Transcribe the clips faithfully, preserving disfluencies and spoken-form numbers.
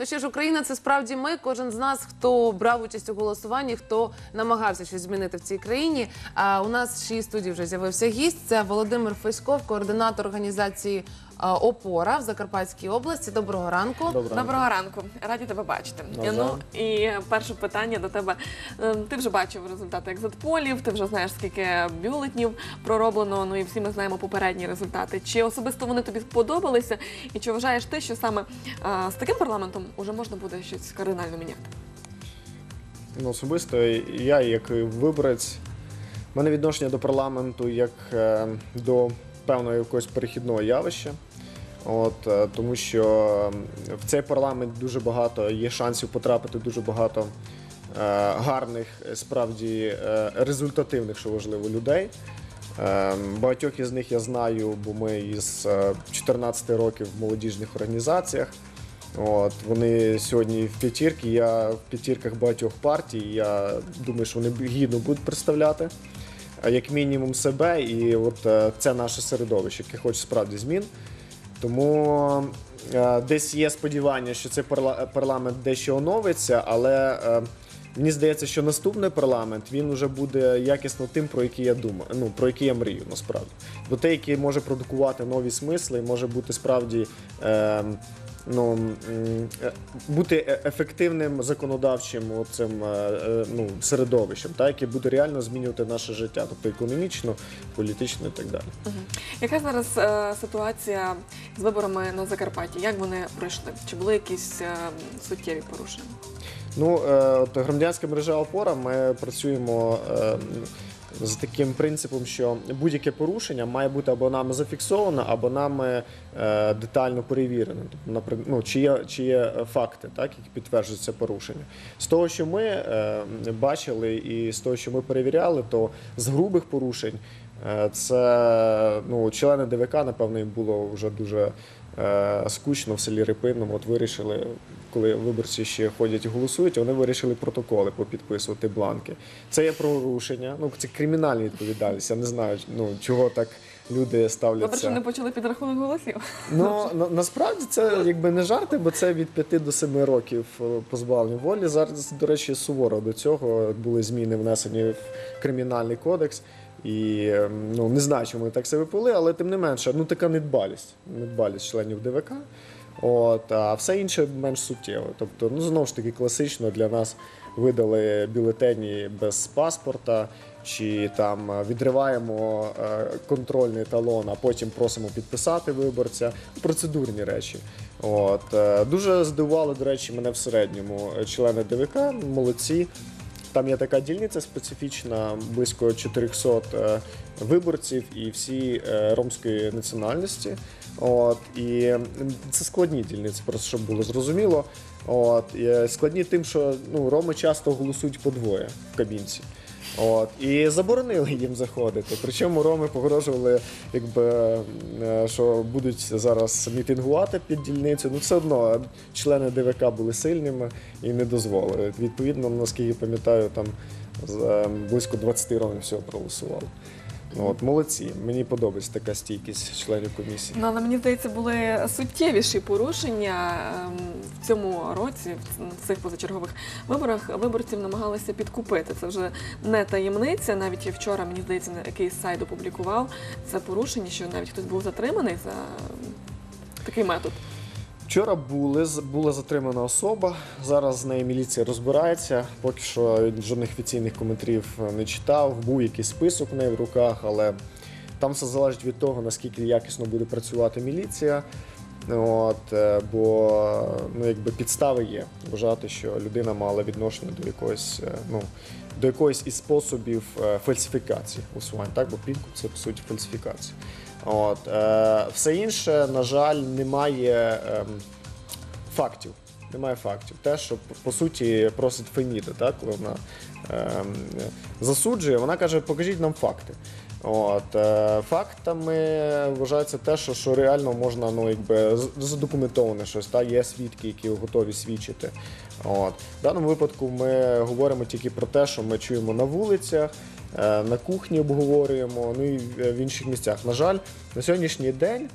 То що ж, Україна – це справді ми, кожен з нас, хто брав участь у голосуванні, хто намагався щось змінити в цій країні. А у нас в шіїй студії вже з'явився гість. Це Володимир Феськов, координатор організації «Опора» в Закарпатській області. Доброго ранку. Доброго, Доброго ранку. Раді тебе бачити. Доброго. Ну і перше питання до тебе. Ти вже бачив результати екзитполів, ти вже знаєш, скільки бюлетнів пророблено, ну і всі ми знаємо попередні результати. Чи особисто вони тобі сподобалися? І чи вважаєш ти, що саме а, з таким парламентом вже можна буде щось кардинально міняти? Ну, особисто я, як виборець, в мене відношення до парламенту як е, до певного якогось перехідного явища. От, е, тому що в цей парламент дуже багато є шансів потрапити, дуже багато е, гарних, справді е, результативних, що важливо, людей. Е, багатьох із них я знаю, бо ми із е, чотирнадцяти років в молодіжних організаціях. От, вони сьогодні в п'ятірці, я в п'ятірках багатьох партій, я думаю, що вони гідно будуть представляти, як мінімум, себе, і от це наше середовище, яке хоче справді змін. Тому е, десь є сподівання, що цей парла парламент дещо оновиться, але е, мені здається, що наступний парламент, він вже буде якісно тим, про який я думаю, ну, про який я мрію, насправді. Бо той, який може продукувати нові смисли, може бути справді е, ну, бути ефективним законодавчим цим, ну, середовищем, так, яке буде реально змінювати наше життя, тобто економічно, політично і так далі. Угу. Яка зараз е, ситуація з виборами на Закарпатті? Як вони пройшли? Чи були якісь е, суттєві порушення? Ну, е, от громадянська мережа «Опора», ми працюємо е, з таким принципом, що будь-яке порушення має бути або нами зафіксовано, або нами е, детально перевірено. Тобто, ну, чи є, чи є факти, так, які підтверджують це порушення. З того, що ми е, бачили і з того, що ми перевіряли, то з грубих порушень е, це, ну, члени ДВК, напевно, їм було вже дуже е, скучно в селі Рипинному. От вирішили, коли виборці ще ходять і голосують, вони вирішили протоколи попідписувати, бланки. Це є порушення, ну, це кримінальна відповідальність. Я не знаю, ну, чого так люди ставляться. Добре, що не почали підрахунок голосів. Ну, на, насправді це якби не жарти, бо це від п'яти до семи років позбавлення волі. Зараз, до речі, суворо до цього були зміни внесені в Кримінальний кодекс. І, ну, не знаю, чому вони так себе повели, але тим не менше, ну, така недбалість, недбалість членів ДВК. От, а все інше менш суттєво. Тобто, ну, знову ж таки, класично для нас видали бюлетені без паспорта, чи там відриваємо контрольний талон, а потім просимо підписати виборця. Процедурні речі. От. Дуже здивували, до речі, мене в середньому члени ДВК, молодці. Там є така дільниця специфічна, близько чотирьохсот виборців і всі ромської національності. От, і це складні дільниці, просто щоб було зрозуміло. От, і складні тим, що, ну, роми часто голосують по двоє в кабінці. От, і заборонили їм заходити. Причому роми погрожували, якби, що будуть зараз мітингувати під дільницю. Ну, все одно члени ДВК були сильними і не дозволили. Відповідно, наскільки пам'ятаю, там близько двадцяти ромів всього проголосували. От, молодці. Мені подобається така стійкість членів комісії. Ну, але мені здається, були суттєвіші порушення в цьому році, в цих позачергових виборах. Виборців намагалися підкупити. Це вже не таємниця. Навіть вчора, мені здається, якийсь сайт опублікував це порушення, що навіть хтось був затриманий за такий метод. Вчора були, була затримана особа, зараз з нею міліція розбирається, поки що жодних офіційних коментарів не читав, був якийсь список в неї в руках, але там все залежить від того, наскільки якісно буде працювати міліція, от, бо, ну, якби підстави є вважати, що людина мала відношення до якогось, ну, до якоїсь із способів фальсифікації усувань, так, бо підкуп – це, по суті, фальсифікація. От, е, все інше, на жаль, немає е, фактів. Немає фактів. Те, що, по суті, просить Феміда, так, коли вона е, засуджує, вона каже, покажіть нам факти. От, е, фактами вважається те, що, що реально можна, ну, якби, задокументоване щось, та, є свідки, які готові свідчити. От. В даному випадку ми говоримо тільки про те, що ми чуємо на вулицях, на кухні обговорюємо, ну і в інших місцях. На жаль, на сьогоднішній день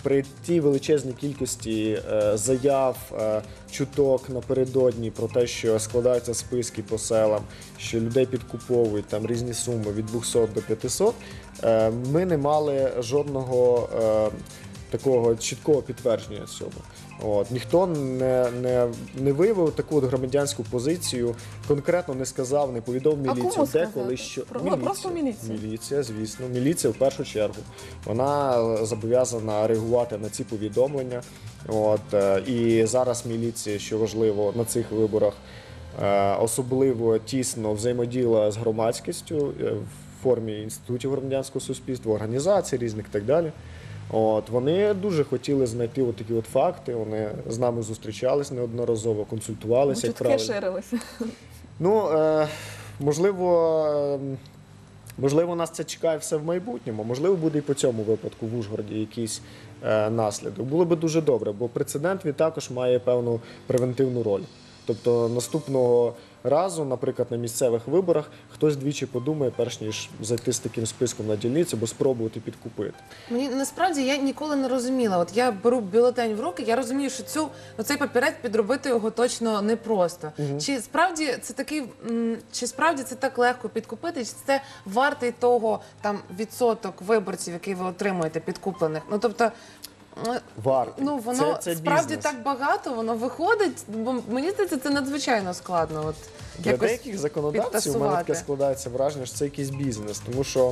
при тій величезній кількості е, заяв, е, чуток напередодні про те, що складаються списки по селам, що людей підкуповують там різні суми від двохсот до п'ятисот, е, ми не мали жодного е, такого чіткого підтвердження цього. От. Ніхто не, не, не виявив таку от громадянську позицію, конкретно не сказав, не повідомив А міліцію, кому де, сказати? коли, що. Про- ну, просто міліція. Міліція, звісно. Міліція в першу чергу. Вона зобов'язана реагувати на ці повідомлення. От. е, І зараз міліція, що важливо, на цих виборах е, особливо тісно взаємодіяла з громадськістю е, в формі інститутів громадянського суспільства, організацій різних і так далі. От, вони дуже хотіли знайти от такі от факти, вони з нами зустрічались неодноразово, консультувалися, як Чутки правильно. ширилися. Ну, е, можливо, е, можливо, нас це чекає все в майбутньому, можливо, буде і по цьому випадку в Ужгороді якийсь е, наслідок. Було би дуже добре, бо прецедент він також має певну превентивну роль. Тобто наступного разу, наприклад, на місцевих виборах хтось двічі подумає, перш ніж зайти з таким списком на дільницю, або спробувати підкупити. Мені насправді я ніколи не розуміла. От я беру бюлетень в руки, я розумію, що цю оцей папірець підробити його точно непросто. Чи справді це такий, м, чи справді це так легко підкупити? Чи це вартий того там відсоток виборців, який ви отримуєте підкуплених? Ну тобто. м, Вартий. Ну воно це, це справді бізнес. так багато, воно виходить, бо мені здається, це надзвичайно складно. От Для якось деяких законодавців у мене підтасувати. таке складається враження, що це якийсь бізнес, тому що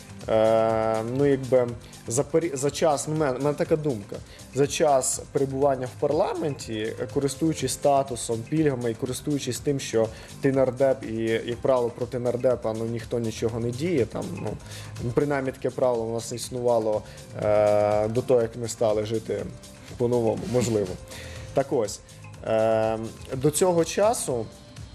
е, ну, якби, за, пері- за час, ну, в мене, в мене така думка, за час перебування в парламенті, користуючись статусом, пільгами і користуючись тим, що ти нардеп і, як правило, проти нардепа ну, ніхто нічого не діє, там, ну, принаймні таке правило у нас існувало е, до того, як ми стали жити по-новому, можливо. Так ось, е, до цього часу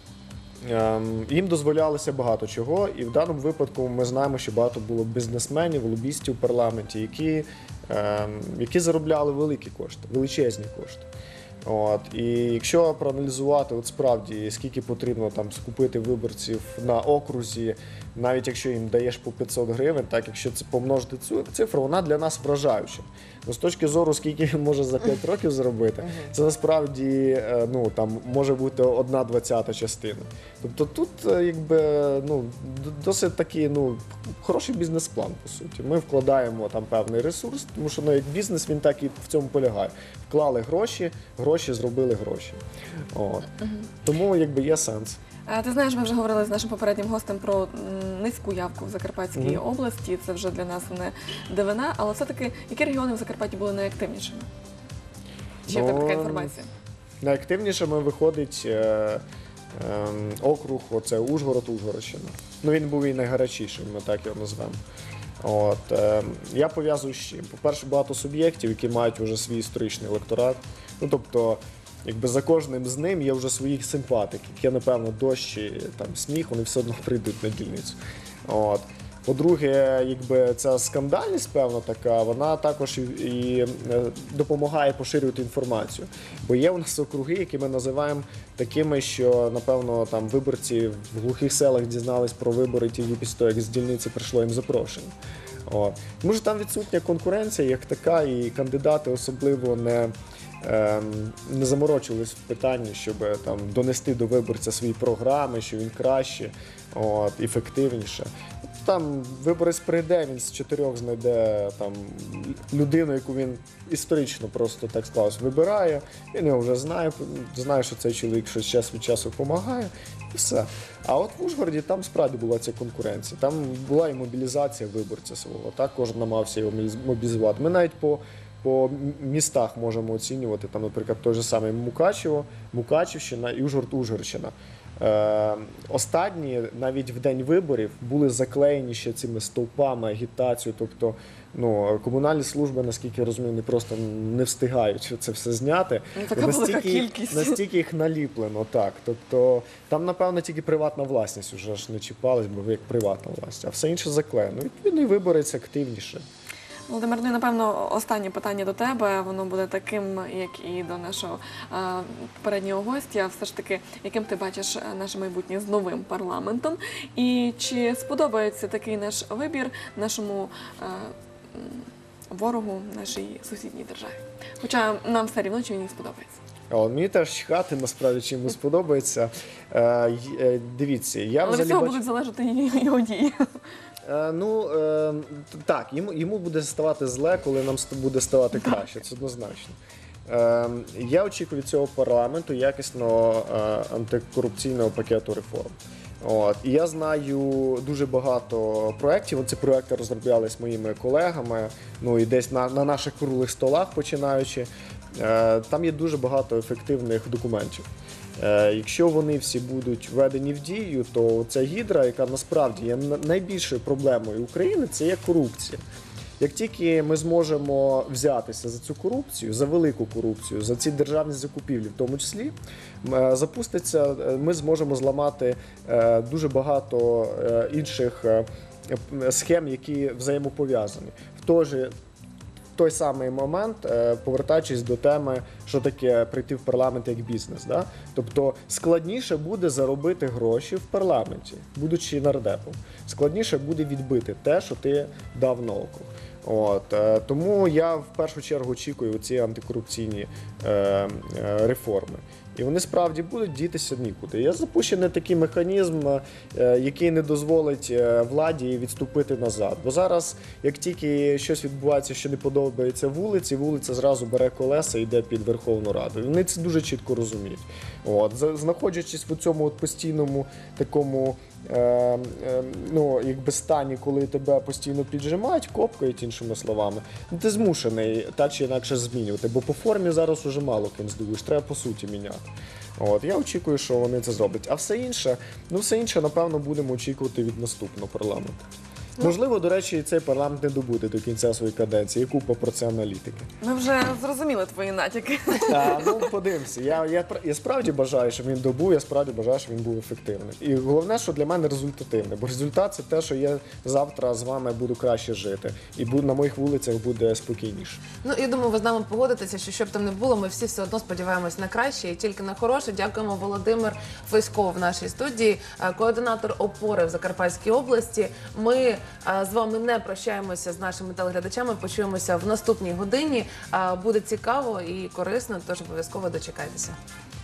Ем, їм дозволялося багато чого, і в даному випадку ми знаємо, що багато було бізнесменів, лобістів в парламенті, які, ем, які заробляли великі кошти, величезні кошти. От. І якщо проаналізувати от справді, скільки потрібно там скупити виборців на окрузі, навіть якщо їм даєш по п'ятсот гривень, так якщо це помножити цю цифру, вона для нас вражаюча. Ну, з точки зору, скільки він може за п'ять років зробити, це насправді е, ну, там, може бути одна двадцята частина. Тобто тут е, якби, ну, д- досить такий ну, хороший бізнес-план, по суті. Ми вкладаємо там певний ресурс, тому що ну, як бізнес він так і в цьому полягає. Вклали гроші, гроші зробили гроші. От. Тому якби є сенс. А, Ти знаєш, ми вже говорили з нашим попереднім гостем про м, низьку явку в Закарпатській Мгм. області. Це вже для нас не дивина, але все-таки які регіони в Закарпатті були найактивнішими? Чи є в тебе така Ну, інформація? Найактивнішими виходить е, е, округ, оце Ужгород, Ужгородщина. Ну він був і найгарячішим, ми так його назвемо. От, е, я пов'язую з чим? По-перше, багато суб'єктів, які мають вже свій історичний електорат. Ну, тобто, якби за кожним з ним є вже своїх симпатиків. Є, напевно, дощ, і, там, сніг, вони все одно прийдуть на дільницю. От. По-друге, якби ця скандальність, певно, така, вона також і, і е, допомагає поширювати інформацію. Бо є у нас округи, які ми називаємо такими, що, напевно, там виборці в глухих селах дізнались про вибори тільки після того, як з дільниці прийшло їм запрошення. От. Тому що там відсутня конкуренція як така, і кандидати особливо не, ем, не заморочились в питанні, щоб там донести до виборця свої програми, що він краще, от, ефективніше. Там виборець прийде, він з чотирьох знайде там людину, яку він історично просто так склалось, вибирає, він його вже знає, знає, що цей чоловік щось час від часу допомагає, і все. А от в Ужгороді там справді була ця конкуренція, там була і мобілізація виборця свого, так кожен намагався його мобілізувати. Ми навіть по По містах можемо оцінювати, там, наприклад, той же самий Мукачево, Мукачівщина і Ужгород-Ужгородщина. Е, останні, навіть в день виборів, були заклеєні ще цими стовпами, агітацією, тобто ну, комунальні служби, наскільки я розумію, не просто не встигають це все зняти. Ну, така велика настільки, кількість. настільки їх наліплено, так. Тобто там, напевно, тільки приватна власність вже ж не чіпалась, бо ви як приватна власність, а все інше заклеєно. Відповідно, і виборець активніше. Володимир, ну і напевно останнє питання до тебе, воно буде таким, як і до нашого е, попереднього гостя. Все ж таки, яким ти бачиш наше майбутнє з новим парламентом? І чи сподобається такий наш вибір нашому е, ворогу нашій сусідній державі. Хоча нам все рівно чи він їм сподобається. О, мені теж чхати, насправді, чим йому сподобається. Е, й- е, дивіться, я Але від взагалі цього бачу... будуть залежати і його дії. Е, ну, е, так, йому, йому буде ставати зле, коли нам ст- буде ставати краще, це однозначно. Е, я очікую від цього парламенту якісного е, антикорупційного пакету реформ. От. І я знаю дуже багато проєктів. Ці проєкти розроблялись моїми колегами, ну і десь на, на наших круглих столах починаючи. Е, там є дуже багато ефективних документів. Е, Якщо вони всі будуть введені в дію, то ця гідра, яка насправді є на- найбільшою проблемою України, це є корупція. Як тільки ми зможемо взятися за цю корупцію, за велику корупцію, за ці державні закупівлі, в тому числі, е, запуститься, е, ми зможемо зламати е, дуже багато е, інших е, е, схем, які взаємопов'язані. В той же в той самий момент, е, повертаючись до теми, що таке прийти в парламент як бізнес. Да? Тобто складніше буде заробити гроші в парламенті, будучи нардепом. Складніше буде відбити те, що ти дав на округ. От, е, тому я в першу чергу очікую ці антикорупційні е, е, реформи. І вони справді будуть дітися нікуди. Є запущений такий механізм, е, який не дозволить е, владі відступити назад. Бо зараз, як тільки щось відбувається, що не подобається вулиці, вулиця зразу бере колеса і йде під Верховну Раду. І вони це дуже чітко розуміють. От, за- знаходячись в цьому от постійному такому е, е, ну, якби стані, коли тебе постійно піджимають, копкають, іншими словами, ну, ти змушений так чи інакше змінювати, бо по формі зараз уже мало ким здивуєш, треба по суті міняти. От, я очікую, що вони це зроблять. А все інше, ну все інше, напевно, будемо очікувати від наступного парламенту. Можливо, до речі, цей парламент не добуде до кінця своєї каденції. Є купа про це аналітики. Ми вже зрозуміли твої натяки. А, ну, подивимося. Я, я, пр- я справді бажаю, щоб він добув, я справді бажаю, щоб він був ефективним. І головне, що для мене результативний. Бо результат – це те, що я завтра з вами буду краще жити. І буду, на моїх вулицях буде спокійніше. Ну, я думаю, ви з нами погодитеся, що щоб там не було, ми всі все одно сподіваємось на краще і тільки на хороше. Дякуємо, Володимир Феськов в нашій студії, е, координатор опори в Закарпатській області. Ми е, з вами не прощаємося з нашими телеглядачами, почуємося в наступній годині. Е, Буде цікаво і корисно, тож обов'язково дочекайтеся.